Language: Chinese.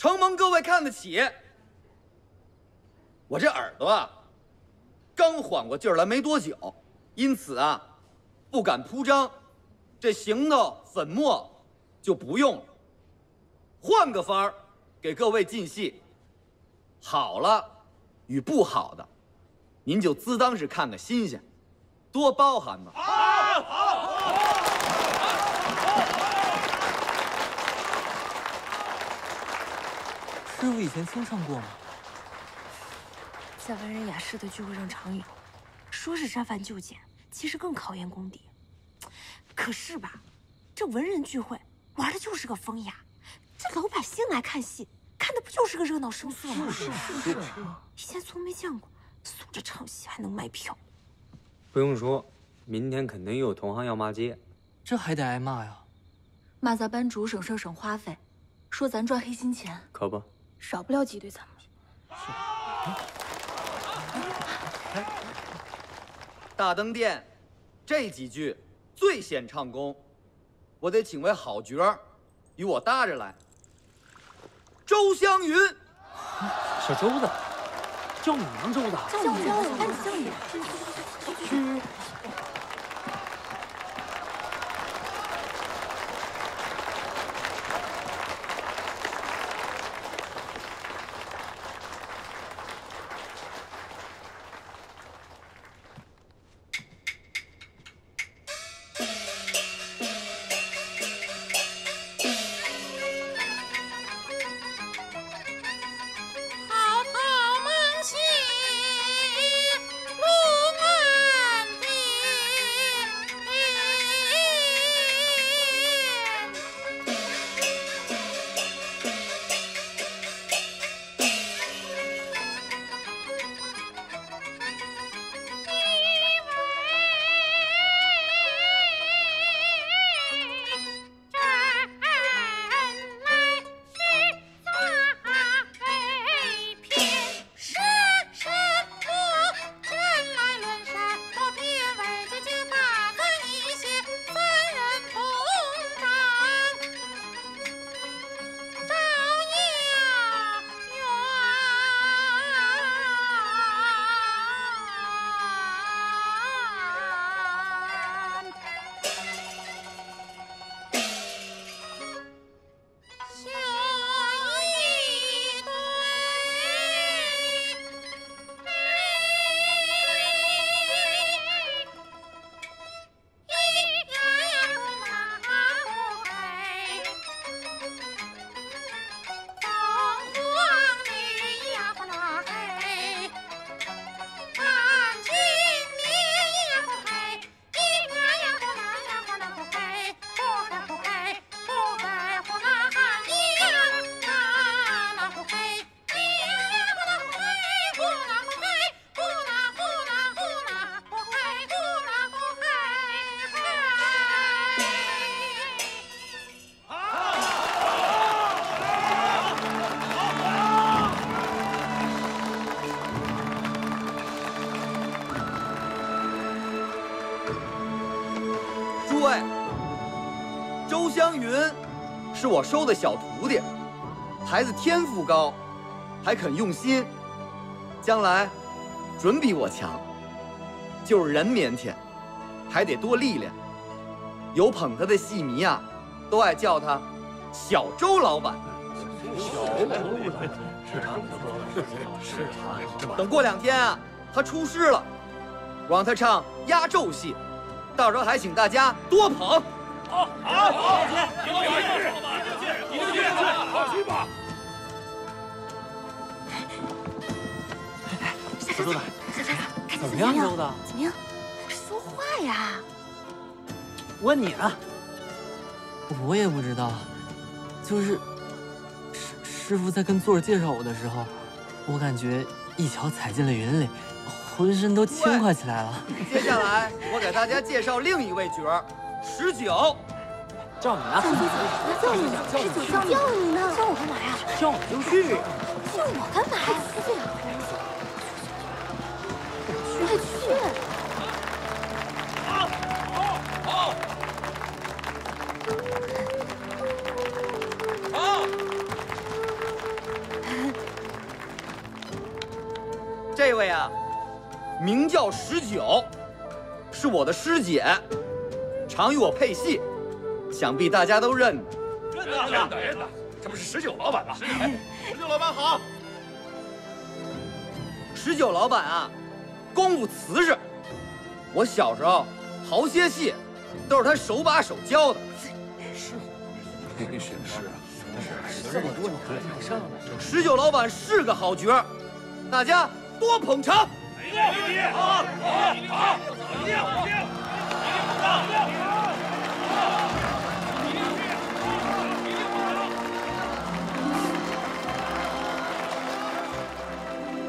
承蒙各位看得起。我这耳朵啊，刚缓过劲儿来没多久，因此啊，不敢铺张，这行头粉末就不用了，换个法儿给各位进戏。好了与不好的，您就自当是看个新鲜，多包涵吧。 师傅以前清唱过吗？ 在文人雅士的聚会上常有，说是删繁就简，其实更考验功底。可是吧，这文人聚会玩的就是个风雅，这老百姓来看戏，看的不就是个热闹声色吗？是。以前从没见过素着唱戏还能卖票。 不用说，明天肯定又有同行要骂街， 这还得挨骂呀？ 骂咱班主省事儿省花费，说咱赚黑心钱， 可不， 少不了挤兑咱们。 大灯殿这几句最显唱功，我得请位好角儿与我搭着来。周湘云， 小周子，叫你娘周子， 叫你，赶紧叫你。 去。 周湘云是我收的小徒弟，孩子天赋高，还肯用心，将来准比我强。就是人腼腆，还得多历练。有捧他的戏迷啊，都爱叫他小周老板。 小周是他。 等过2天啊，他出师了，我让他唱压轴戏，到时候还请大家多捧。 好，你就去，好去吧。 小周子，看怎么样，周子？ 怎么样？说话呀！ 问你呢。我也不知道，就是师傅在跟座儿介绍我的时候，我感觉一脚踩进了云里，浑身都轻快起来了。 接下来我给大家介绍另一位角儿，19。 叫你呢？ 叫你呢？叫我干嘛呀？ 叫你就去。 叫我干嘛呀？快去！ 这位啊，名叫19，是我的师姐，常与我配戏，想必大家都认得。 认得，这不是19老板吗？19老板好。 19老板啊，功夫瓷实。我小时候好些戏，都是他手把手教的。 是啊。 这么多你还没上呢？ 19老板是个好角儿，大家多捧场。